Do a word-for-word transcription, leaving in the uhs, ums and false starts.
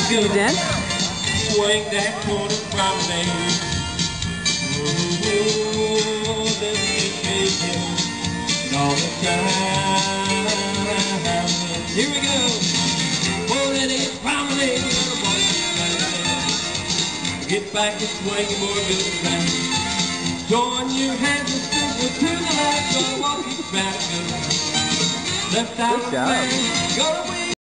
Can you dance? Swing that corner promenade. Ooh, let me take you all the time. Here we go. Oh, let it promenade. Get back and swing your boy, good and back. Join your hands and sing to the left. Gonna walk you back. Left out of the way. Go away.